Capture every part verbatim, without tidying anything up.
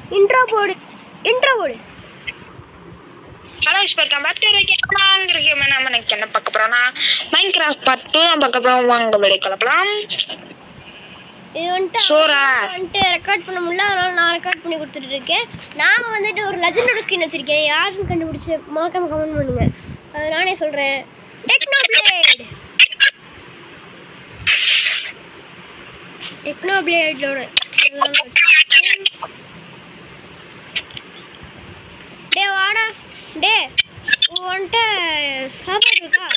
Intro போடு intro போடு hello ஸ்பெக்கம் பேக் டு கேமராங்கிற கேம் நாம இன்னைக்கு என்ன பார்க்க போறோம்னா மைன்கிராஃப்ட் பார்ட் டூ நம்ம பார்க்க போறோம். வாங்க வெளிய கிளம்பலாம். இது வந்துட்டு சூரா வந்துட்டு ரெக்கார்ட் பண்ண முடியல, அதனால நான் ரெக்கார்ட் பண்ணி கொடுத்துட்டு இருக்கேன். நான் வந்துட்டு ஒரு லெஜெண்டோட ஸ்கின் வச்சிருக்கேன். யாருன்னு கண்டுபிடிச்சு மறக்காம கமெண்ட் பண்ணுங்க. அது நானே சொல்றேன். டெக்னோ பிளேட் டெக்னோ பிளேடோட டே வாடா டே வந்துட்டு சாப்பாடு இருக்கா?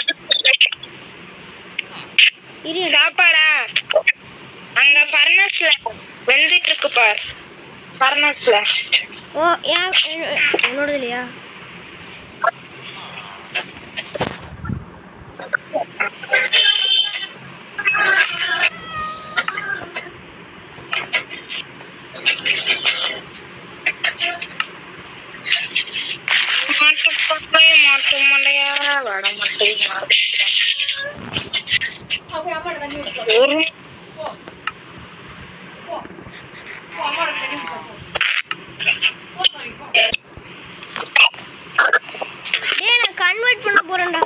இரு சாப்பாடா அங்க ஃபர்னஸ்ல வெந்துட்டு இருக்கு பார். ஃபர்னஸ்ல ஓ ஏன் என்னோடது இல்லையா? கன்வெர்ட் பண்ண போறேன்டா.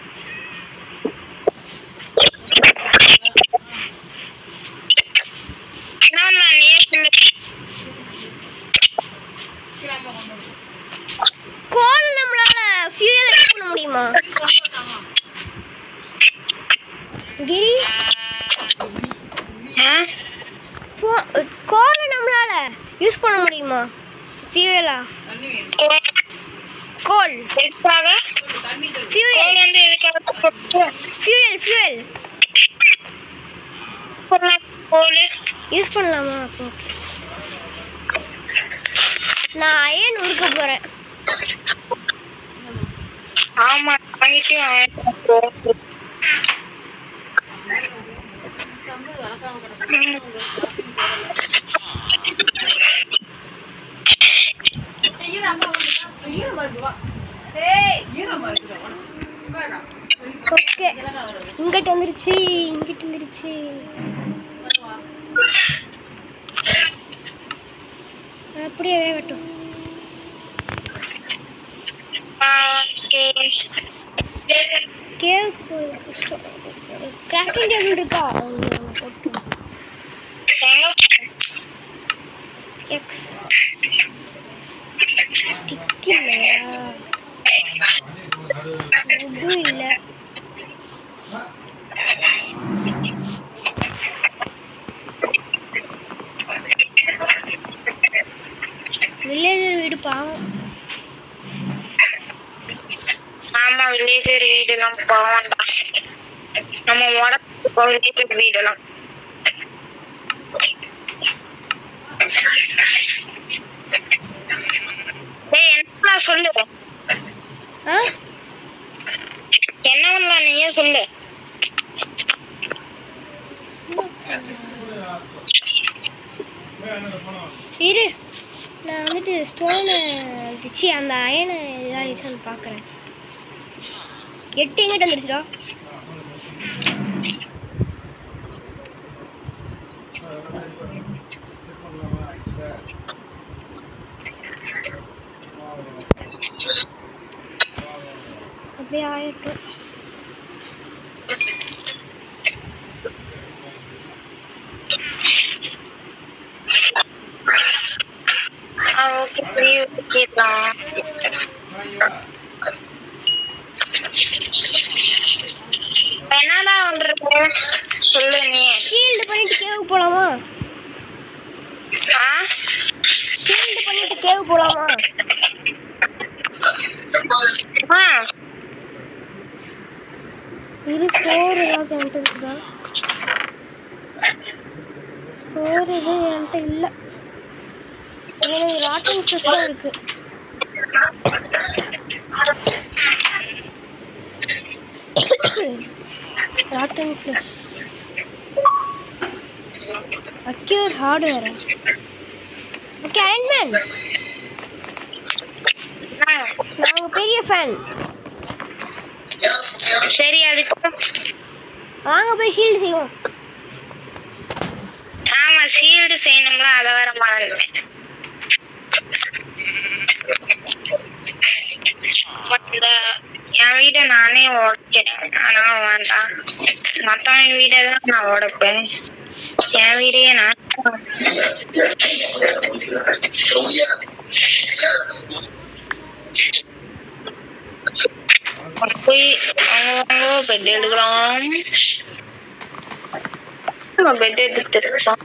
கோல் நம்மளால ஃபியூயல் யூஸ் பண்ண முடியுமா? கிரி கோல் நம்மளால யூஸ் பண்ண முடியுமா? ஃபியூயலா கோல் எதுக்காக? ஃபியூயல் வந்து எதுக்காக? ஃபியூயல் ஃபியூயல் கோல் யூஸ் பண்ணலாமா? அப்போ நான் அயன் உருக்க போறேன். ஆமா வாங்கிட்டு ஓகே இங்கிட்ட வந்துருச்சு இங்கிட்ட வந்துருச்சு. அப்படியே வேகட்டும். கேவ் கிராஃப்டிங் டேபிள் இருக்கா? போட்டு எக்ஸ் ஸ்டிக் இல்லையா? ஒன்றும் இல்லை. வில்லேஜர் வீடு பாவம். ஆமா வில்லேஜர் வீடெல்லாம் பாவம்டா. நம்ம உடம்பு வில்லேஜர் வீடெல்லாம் என்ன சொல்லு என்ன பண்ணலாம் நீயே சொல்லு. இரு நான் வந்துட்டு ஸ்டோனு வச்சு அந்த அயனை இதாகிடுச்சான்னு பார்க்குறேன். எட்டு எங்கிட்ட வந்துருச்சுடா. அப்படியே ஆயிட்டும். என்னடா பண்றது சொல்லு. நீ ஷீல்டு பண்ணிட்டு கேவ் போலாமா? ஷீல்டு பண்ணிட்டு கேவ் போலாமா? இரு சோறு ஏதாச்சும் என்கிட்ட இருக்குதா? சோறு எதுவும் என்கிட்ட இல்லை. எனக்கு ராட்டிங் ஃபிஷ் தான் இருக்கு. Rotting fish acquire hardware. Okay Iron Man நான் உங்க பெரிய ஃபேன். சரி அதுக்கு வாங்க போய் ஷீல்டு செய்வோம். ஆமா ஷீல்டு செய்யணும்ல, அத வேற மறந்துட்டேன். என் வீட நானே ஓடிக்கிறேன். ஆனா வேண்டாம், மத்தவன் வீடதான் நான் ஓடப்பேன். என் வீடையே நான் போய் அவங்க பெட் எடுக்கிறோம். பெட் எடுத்துருக்கோம்.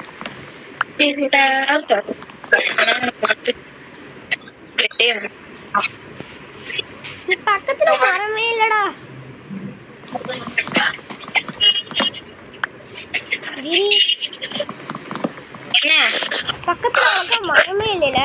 பக்கத்துல மரமே இல்லடா. கிரி என்ன பக்கத்துல அழகா மரமே இல்லைல.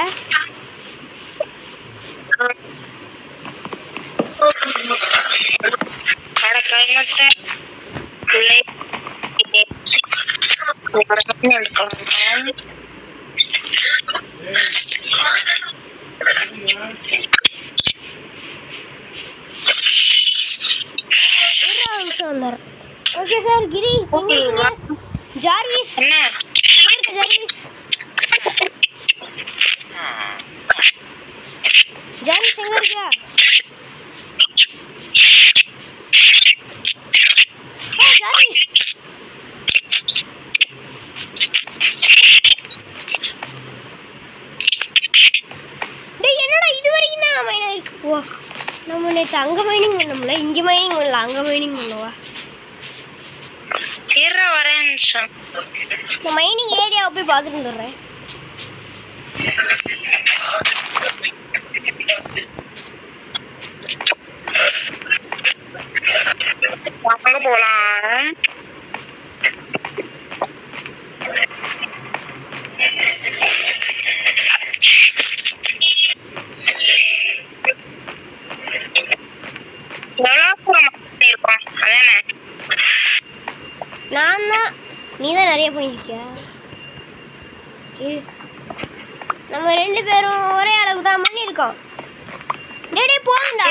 Okay sir. கிரி ஜார்விஸ் என்ன ஜார்விஸ் ஜார்விஸ் எங்க இருக்கியா? ஜார்விஸ் டேய் என்னடா இது வரைக்கும் தான் மைனிங் இருக்கு. ஓ நம்ம நேத்து அங்க மைனிங் பண்ணோம்ல, இங்க மைனிங் பண்ணல, அங்க மைனிங் பண்ணுவா. ஏறா வரேன் நிமிஷம். நான் மைனிங் ஏரியாவை போய் பார்த்துட்டு வந்துடுறேன். வாங்க போலாம். இருக்கும் அதானே? நான் தான், நீ தான் நிறைய பண்ணிருக்கியா? நம்ம ரெண்டு பேரும் ஒரே அளவுக்கு தான் பண்ணியிருக்கோம். டேய் டேய் போங்கடா.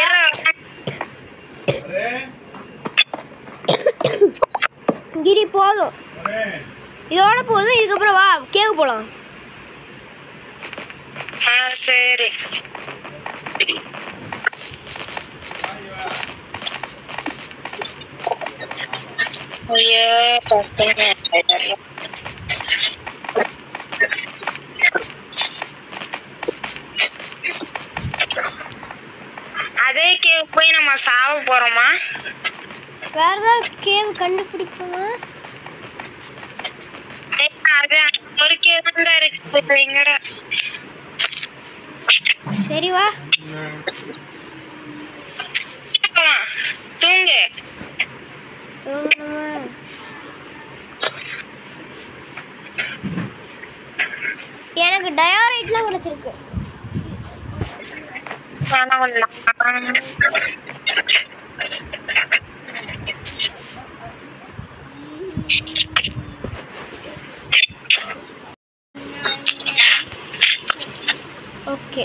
கிரி போதும், இதோட போதும். இதுக்கப்புறம் வா கேவ் போலாம். சரி ஐயோ அதே கேவ் போய் நம்ம சாவ போறோமா? வேற ஏதாவது கேவ் கண்டுபிடிப்போமா? அது ஒரு கேவ் தான் இருக்கு எங்கடா. சரி வா தூங்கு. தூங்கணுமா? எனக்கு டயாரைட்லாம் கிடைச்சிருக்கு. ஓகே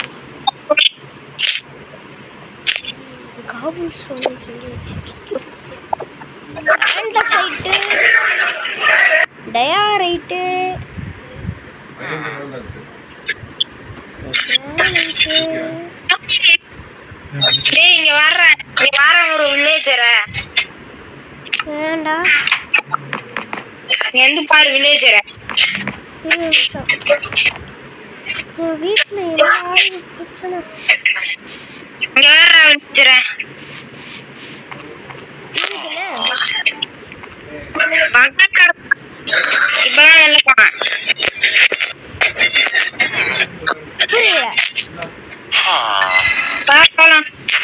காபூல் ஸ்டோன் சொல்லி வச்சிட்டு ஆண்டசைட்டு டயாரைட்டு டேய் இங்க வர்ற நீ வர ஒரு வில்லேஜர வேண்டா எந்த பாரு வில்லேஜர வீட்டுல எல்லாரும் பிரச்சனை. இங்க வர்ற வில்லேஜர இப்பதான் வெளில போனேன். பார்க்கலாம்.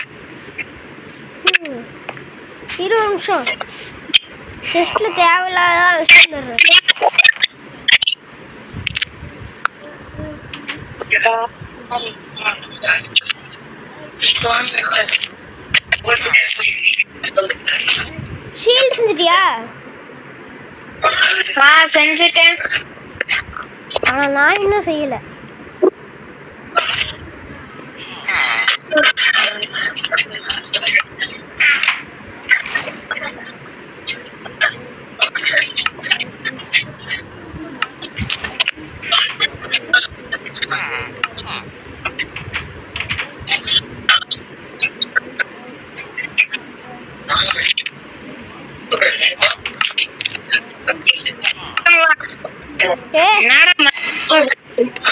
இருபது நிமிஷம் டெஸ்ட்ல தேவையில்லாத விஷயம். ஷீல்ட் செஞ்சிட்டியா? நான் செஞ்சுட்டேன். ஆனா நான் இன்னும் செய்யல.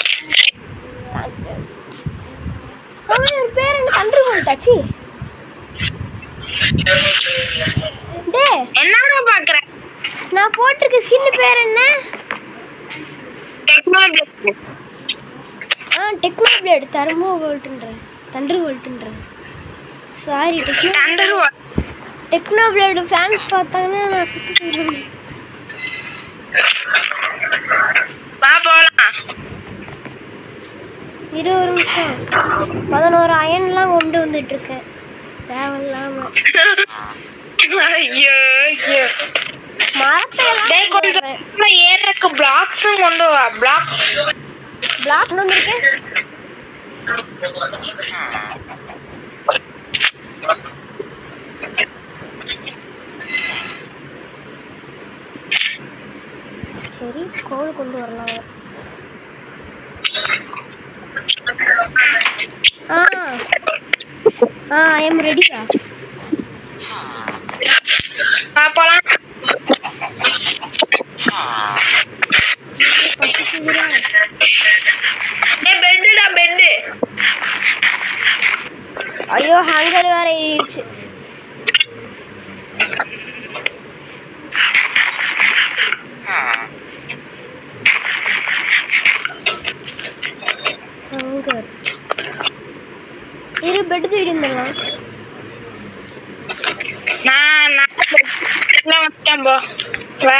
அவன் ஒரு பேர் என்ன தண்டர் போல்ட்டாச்சு. டே என்னடா பாக்குற? நான் போட்டிருக்க ஸ்கின் பேர் என்ன? Technoblade. ஆ டெக்னோ பிளேட் தர்மோ வோல்ட்ன்றேன், தண்டர் வோல்ட்ன்றேன். Sorry techno thunder Technoblade fans பார்த்தாங்கன்னா நான் சுத்தி போயிடுவேன். வா போலாம். இருபது நிமிஷம் பதினோரு அயன்லாம் கொண்டு வந்துட்டு இருக்கேன் தேவையில்லாம. ஐயோ ஐயோ மரத்தை டேய் கொஞ்சம் ஏறக்கு பிளாக்ஸ் கொண்டு வா. பிளாக்ஸ் பிளாக் கொண்டு வந்திருக்கேன். சரி கோல் கொண்டு வரலாம். ஆ ஆ ஐ எம் ரெடிடா. வா போலாம். டேய் பெட்டுடா பெட். ஐயோ ஹங்கர் வேற ஏறிடுச்சு. ஹங்கர் இரு பெட் தூக்கிட்டு வந்துடலாம். நான் நான் பெட்ல வந்துட்டேன் போ. வா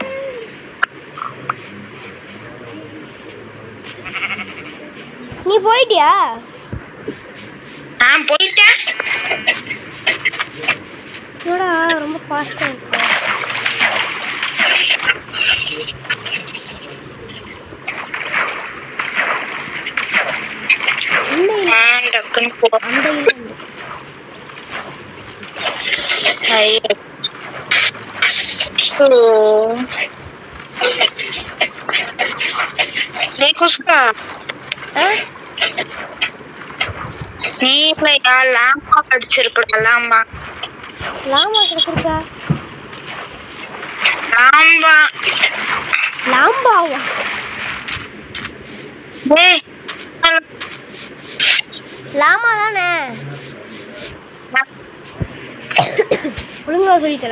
நீ போயிட்டியா? நான் போயிட்டேன். என்னடா ரொம்ப ஃபாஸ்டா இருக்கு. நான் டக்குன்னு போ. அந்த இல்ல ஐயோ சோ டேய் குஸ்கா நீ இல்லையா லாம்பா படிச்சிருக்கா? லாம்பா லாமா கிடைச்சிருக்கா? லாம்பா லாம்பாவா? டேய் லாமா தானே? ஒழுங்கா சொல்லித்தல.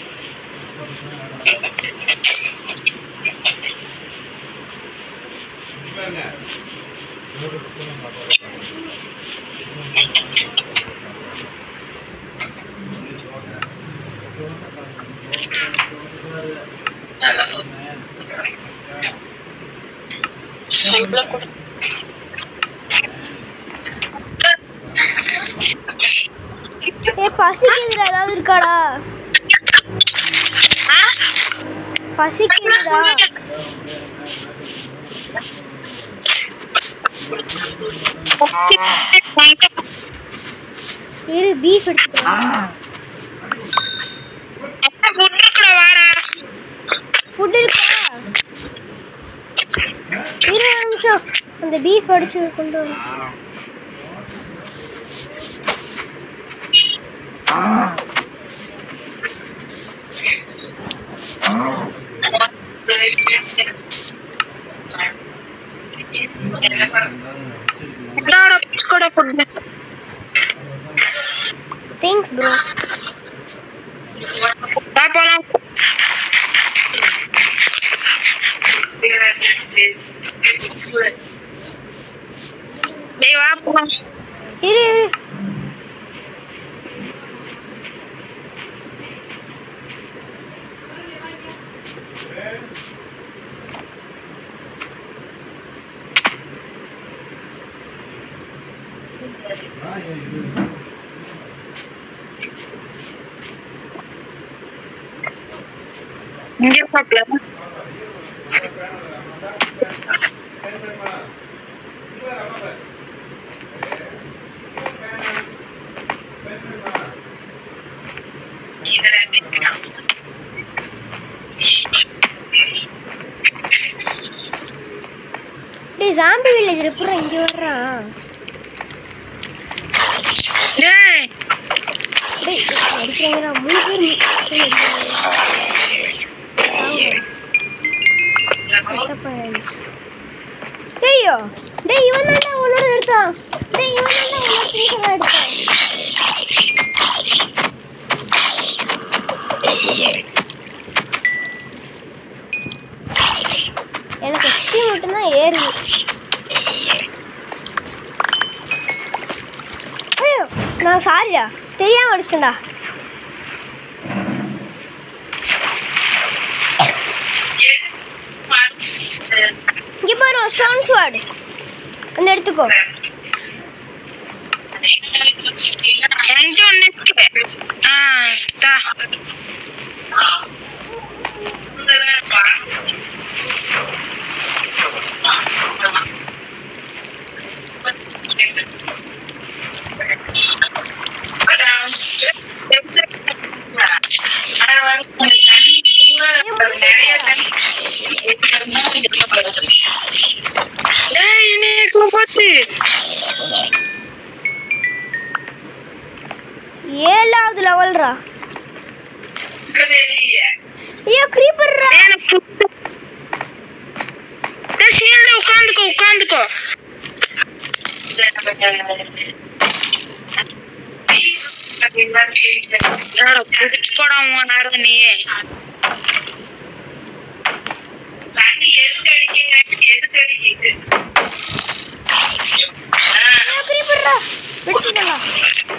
ஏ பசிக்குதுடா, ஏதாவது இருக்காடா? பசிக்குதுடா. இரு பீஃப் எடுத்துக்கலாம். ஃபுட் இருக்குடா வாடா. ஃபுட் இருக்கா? இருபது நிமிஷம் அந்த பீஃப் அடிச்சு கொண்டு வர. Thanks bro. இரு இங்க பார்க்கலாம். டேய் ஜாம்பி வில்லேஜ்ல புறா இங்க வர்றான். டேய் டேய் அடிக்கறேங்கடா மூணு பேர். தப்பா ஐயோ டேய் இவன் தான்டா உன்னோட எடுத்தான். டேய் இவன் தான்டா உன்னோட திங்ஸ் எடுத்தான். எனக்கு எக்ஸ்பி மட்டும் தான் ஏறுது. ஐயோ நான் சாரிடா தெரியாம அடிச்சிட்டேன்டா. இங்க பாரு ஸ்டோன் ஸ்வார்ட் வந்து எடுத்துக்கோ. என்கிட்ட ஒண்ணு இருக்கு. ஆ தா ஏழாவது லெவல்ரா. ஐயோ கிரீப்பர்ரா. ஷீல்ட் உட்காந்துக்கோ உட்காந்துக்கோ. நீயே கிரீப்பர்ரா வெட்டிடலாம்.